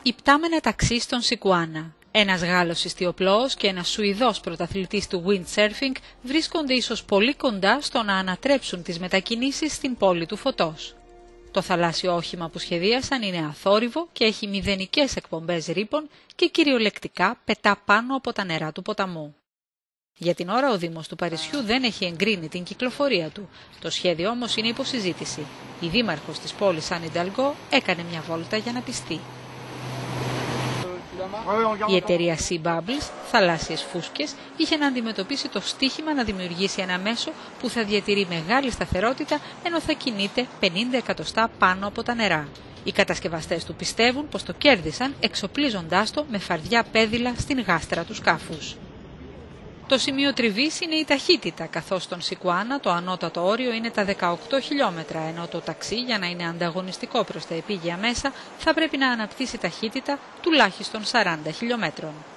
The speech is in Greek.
Υπτάμενα ταξί στον Σικουάνα. Ένας Γάλλος ιστιοπλώος και ένας Σουηδός πρωταθλητής του windsurfing βρίσκονται ίσως πολύ κοντά στο να ανατρέψουν τις μετακινήσεις στην πόλη του φωτός. Το θαλάσσιο όχημα που σχεδίασαν είναι αθόρυβο και έχει μηδενικές εκπομπές ρήπων και κυριολεκτικά πετά πάνω από τα νερά του ποταμού. Για την ώρα ο Δήμος του Παρισιού δεν έχει εγκρίνει την κυκλοφορία του. Το σχέδιο όμως είναι υποσυζήτηση. Η δήμαρχος της πόλης Anne Hidalgo έκανε μια βόλτα για να πιστεί. Η εταιρεία Sea Bubbles, θαλάσσιες φούσκες, είχε να αντιμετωπίσει το στίχημα να δημιουργήσει ένα μέσο που θα διατηρεί μεγάλη σταθερότητα ενώ θα κινείται 50 εκατοστά πάνω από τα νερά. Οι κατασκευαστές του πιστεύουν πως το κέρδισαν εξοπλίζοντάς το με φαρδιά πέδιλα στην γάστρα του σκάφους. Το σημείο τριβής είναι η ταχύτητα, καθώς στον Σικουάνα το ανώτατο όριο είναι τα 18 χιλιόμετρα, ενώ το ταξί για να είναι ανταγωνιστικό προς τα επίγεια μέσα θα πρέπει να αναπτύσσει ταχύτητα τουλάχιστον 40 χιλιόμετρων.